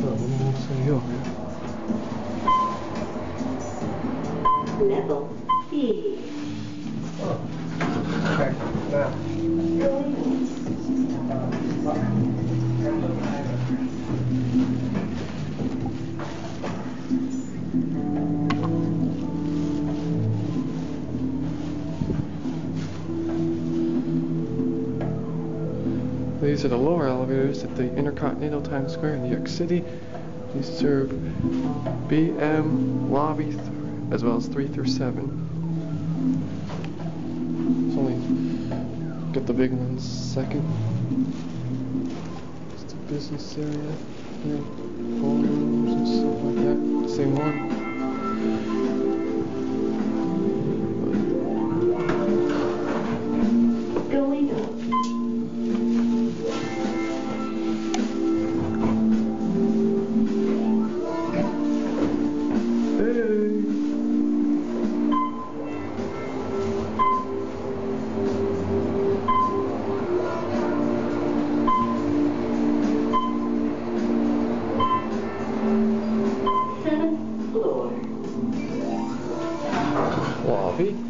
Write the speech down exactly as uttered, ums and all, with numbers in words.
없어요. Level B. Okay, now. These are the lower elevators at the Intercontinental Times Square in New York City. These serve B M lobby th as well as three through seven. It's only got the big ones second. It's the business area here, ballrooms and stuff like that. Same one. Going up. Seventh floor. Lobby.